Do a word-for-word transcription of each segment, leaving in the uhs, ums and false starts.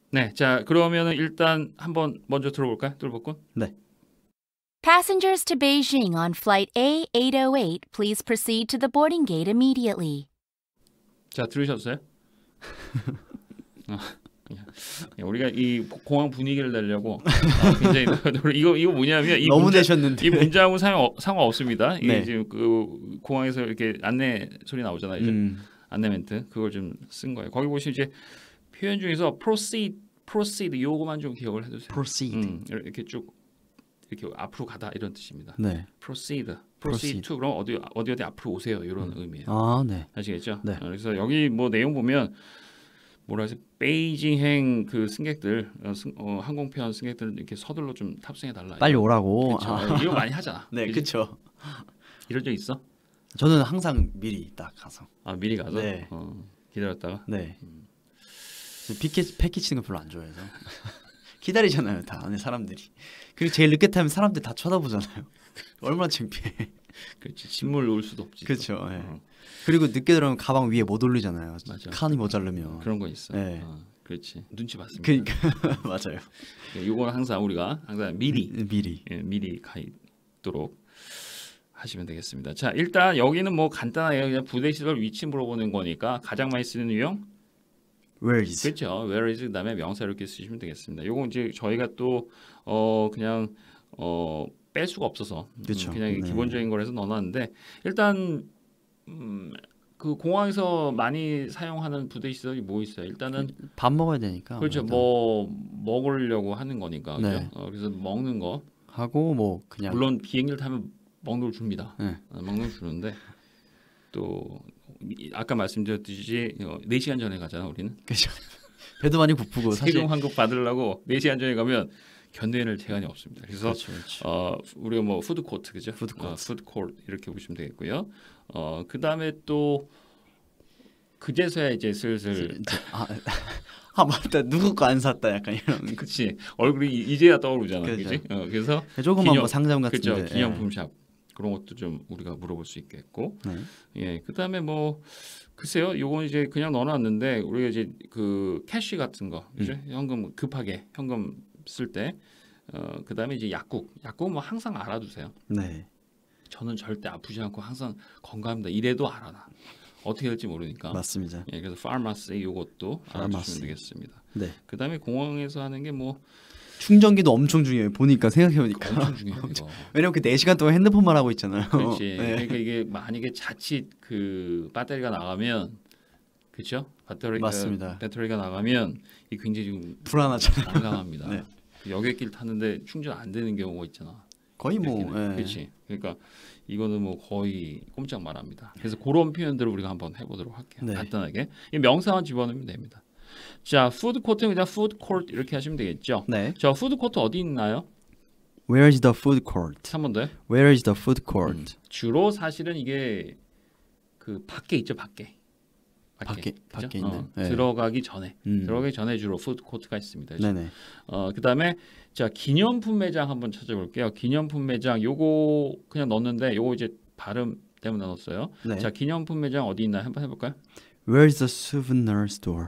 네, 자 그러면은 일단 한번 먼저 들어볼까요, 뚫복군? 네. Passengers to Beijing on flight A eight oh eight, please proceed to the boarding gate immediately. 자 들으셨어요? 우리가 이 공항 분위기를 내려고 어, 굉장히 이거 이거 뭐냐면 이 너무 문자, 내셨는데 이 문자하고 상관 상관없습니다. 이게 네. 지금 그 공항에서 이렇게 안내 소리 나오잖아요. 이제. 음. 안내 멘트 그걸 좀 쓴 거예요. 거기 보시면 이제 표현 중에서 proceed, proceed 요거만 좀 기억을 해두세요. proceed. 음, 이렇게 쭉 이렇게 앞으로 가다 이런 뜻입니다. 네. proceed, proceed, proceed. to 그럼 어디 어디 어디 앞으로 오세요 이런 음. 의미예요. 아, 네. 아시겠죠? 네. 어, 그래서 여기 뭐 내용 보면 뭐라 해서 베이징행 그 승객들 어, 승, 어, 항공편 승객들 이렇게 서둘러 좀 탑승해 달라. 빨리 오라고. 그쵸? 아. 이거 많이 하잖아. 네, 그치? 그렇죠. 이런 적 있어? 저는 항상 미리 딱 가서. 아 미리 가서 네. 어, 기다렸다가. 네. 음. 패키 패키치는 거 별로 안 좋아해서 기다리잖아요, 다 안에 사람들이. 그리고 제일 늦게 타면 사람들 다 쳐다보잖아요. 얼마나 창피해. 그렇지. 짐을 놓을 수도 없지. 그렇죠. 네. 어. 그리고 늦게 들어오면 가방 위에 못 올리잖아요. 맞아. 칸이 모자르면. 그런 거 있어. 네. 어, 그렇지. 눈치 봤습니다. 그러니까 맞아요. 이거는 항상 우리가 항상 미리 미리 예, 미리 가 있도록 하시면 되겠습니다. 자, 일단 여기는 뭐 간단하게 그냥 부대 시설 위치 물어보는 거니까 가장 많이 쓰는 유형 Where is? 그렇죠. Where is 그다음에 명사 이렇게 쓰시면 되겠습니다. 요거 이제 저희가 또 어 그냥 어 뺄 수가 없어서 그렇죠. 음, 그냥 네. 기본적인 거라서 넣어놨는데 일단 음, 그 공항에서 많이 사용하는 부대 시설이 뭐 있어요? 일단은 밥 먹어야 되니까. 그렇죠. 일단. 뭐 먹으려고 하는 거니까 그죠? 네. 어, 그래서 먹는 거 하고 뭐 그냥 물론 비행기를 타면 먹는 걸 줍니다. 네. 어, 먹는 걸 주는데 또 아까 말씀드렸듯이 어, 네 시간 전에 가잖아 우리는. 그렇죠. 배도 많이 고프고 사실 세금 환급 받으려고 네 시간 전에 가면 견뎌낼 시간이 없습니다. 그래서 그렇죠, 그렇죠. 어, 우리가 뭐 푸드 코트 그죠? 푸드 코트. 어, 푸드 코트 이렇게 보시면 되겠고요. 어, 그다음에 또 그제서야 이제 슬슬 아, 아 맞다 누구 거 안 샀다 약간 이런. 그치 얼굴이 이제야 떠오르잖아. 그렇죠. 그지? 어, 그래서 조그만 기념, 뭐 상점 같은데. 그렇죠. 기념품 샵 그런 것도 좀 우리가 물어볼 수 있겠고. 네. 예, 그다음에 뭐 글쎄요, 요건 이제 그냥 넣어놨는데 우리가 이제 그 캐시 같은 거, 그죠? 음. 현금 급하게 현금 쓸 때, 어 그다음에 이제 약국, 약국은 뭐 항상 알아두세요. 네. 저는 절대 아프지 않고 항상 건강합니다. 이래도 알아놔. 어떻게 될지 모르니까. 맞습니다. 예, 그래서 파마시 요것도 알아두시면 파마시. 되겠습니다. 네. 그다음에 공항에서 하는 게 뭐 충전기도 엄청 중요해요. 보니까 생각해보니까. 엄청 중요해요. 이거. 왜냐면 그 네 시간 동안 핸드폰만 하고 있잖아요. 그렇지. 네. 그러니까 이게 만약에 자칫 그 배터리가 나가면, 그렇죠? 배터리 맞습니다. 배터리가 나가면 이 굉장히 좀 불안하잖아요. 난감합니다. 네. 여객길 탔는데 충전 안 되는 경우가 있잖아. 거의 뭐. 예. 그렇지. 그러니까 이거는 뭐 거의 꼼짝 말합니다. 그래서 그런 표현들을 우리가 한번 해보도록 할게요. 네. 간단하게 이 명사만 집어넣으면 됩니다. 자, 푸드 코트는 그냥 푸드 코트 이렇게 하시면 되겠죠. 네. 자, 푸드 코트 어디 있나요? Where is the food court? 한 번 더요. Where is the food court? 음, 주로 사실은 이게 그 밖에 있죠, 밖에. 밖에 그죠? 밖에 있는. 어, 네. 들어가기 전에 음. 들어가기 전에 주로 푸드 코트가 있습니다. 그죠? 네네. 어 그다음에 자 기념품 매장 한번 찾아볼게요. 기념품 매장 요거 그냥 넣었는데 요거 이제 발음 때문에 넣었어요. 네. 자 기념품 매장 어디 있나 한번 해볼까요? Where is the souvenir store?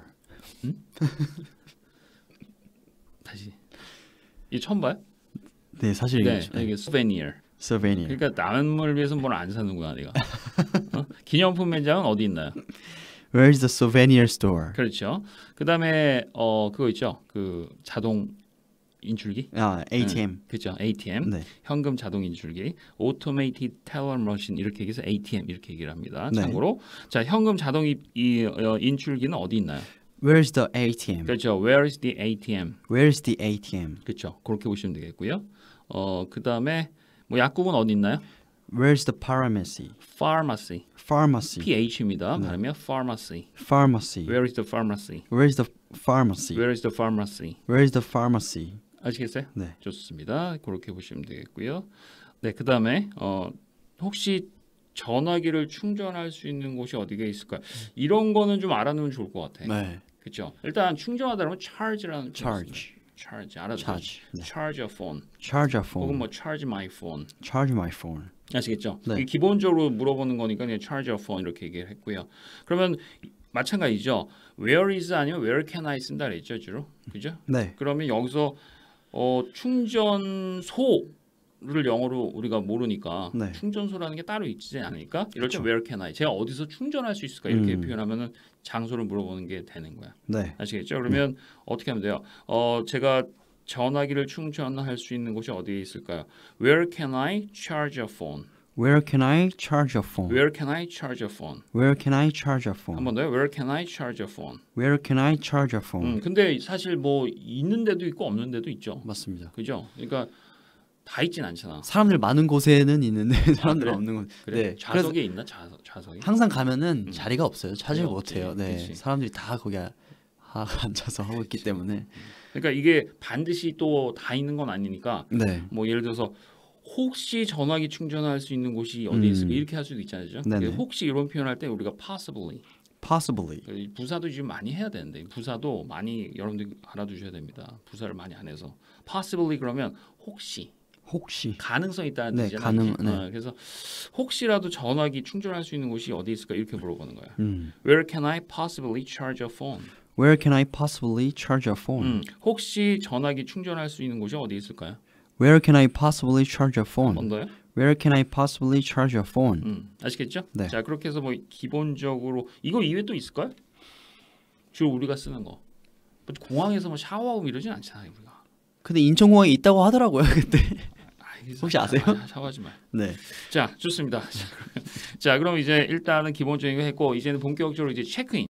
다시 이 처음 봐요? 네, 사실 네, 이게 이게 souvenir. souvenir. 그러니까 남을 위해서 뭘 안 사는구나 내가. 어? 기념품 매장은 어디 있나요? Where is the souvenir store? 그렇죠. 그다음에 어 그거 있죠. 그 자동 인출기. 아, 에이티엠. 그렇죠. 에이티엠. 네. 현금 자동 인출기. Automated Teller Machine 이렇게 얘기해서 에이티엠 이렇게 얘기를 합니다. 네. 참고로 자 현금 자동 이, 이 어, 인출기는 어디 있나요? Where is the 에이티엠? 그렇죠. Where is the 에이티엠? Where is the 에이티엠? 그렇죠. 그렇게 보시면 되겠고요. 어 그다음에 뭐 약국은 어디 있나요? Where is the pharmacy? Pharmacy. Pharmacy. 피에이치입니다. 네. 발음이요. Pharmacy. Pharmacy. Where is the pharmacy? Where is the pharmacy? Where is the pharmacy? Where is the pharmacy? 아시겠어요? 네. 좋습니다. 그렇게 보시면 되겠고요. 네, 그다음에 어 혹시 전화기를 충전할 수 있는 곳이 어디가 있을까요? 이런 거는 좀 알아놓으면 좋을 것 같아. 네. 그렇죠. 일단 충전하다 그러면 charge라는 Charge. charge 알아두세요. Charge. 네. charge a phone Charge a phone. 혹은 뭐 charge my phone Charge my phone. 아시겠죠? 네. 이게 기본적으로 물어보는 거니까 그냥 charge a phone 이렇게 얘기를 했고요. 그러면 마찬가지죠. Where is 아니면 Where can I 쓴다 그랬죠, 주로. 그죠? 네. 그러면 여기서 어, 충전소를 영어로 우리가 모르니까 네. 충전소라는 게 따로 있지 않으니까 이럴 때 그쵸. Where can I? 제가 어디서 충전할 수 있을까? 이렇게 음. 표현하면은 장소를 물어보는 게 되는 거야. 네. 아시겠죠? 그러면 어떻게 하면 돼요? 어, 제가 전화기를 충전할 수 있는 곳이 어디에 있을까요? Where can I charge a phone? Where can I charge a phone? Where can I charge a phone? Where can I charge a phone? 한 번 더요. Where can I charge a phone? Where can I charge a phone? 음, 근데 사실 뭐 있는 데도 있고 없는 데도 있죠. 맞습니다. 그죠? 그러니까 다 있진 않잖아. 사람들 많은 곳에는 있는데 사람들 그래? 없는 곳. 그래? 네. 그래서 좌석에 있나? 좌석, 좌석에? 항상 가면은 음. 자리가 없어요. 찾지를 자리가 없지. 못해요. 네. 그치. 사람들이 다 거기 아, 앉아서 하고 있기 때문에. 그러니까 이게 반드시 또 다 있는 건 아니니까 네. 뭐 예를 들어서 혹시 전화기 충전할 수 있는 곳이 어디 음. 있을까 이렇게 할 수도 있잖아요. 그죠? 네네. 혹시 이런 표현할 때 우리가 possibly Possibly. 그러니까 부사도 지금 많이 해야 되는데 부사도 많이 여러분들 알아두셔야 됩니다. 부사를 많이 안 해서 possibly 그러면 혹시 혹시. 가능성 있다는 네, 뜻이잖아요. 가능, 이게. 네. 어, 그래서 혹시라도 전화기 충전할 수 있는 곳이 어디 있을까 이렇게 물어보는 거야. 음. Where can I possibly charge a phone? Where can I possibly charge a phone? 음, 혹시 전화기 충전할 수 있는 곳이 어디 있을까요? Where can I possibly charge a 한 phone? 번 더요? Where can I possibly charge a phone? 음, 아시겠죠? 네. 자 그렇게 해서 뭐 기본적으로 이거 이외에 또 있을까요? 주로 우리가 쓰는 거. 뭐 공항에서 뭐 샤워하고 이러진 않잖아요 우리가. 근데 인천공항에 있다고 하더라고요 그때. 아이, 혹시 아세요? 아, 샤워하지 말. 네. 자 좋습니다. 자 그럼 이제 일단은 기본적인 거 했고 이제는 본격적으로 이제 체크인.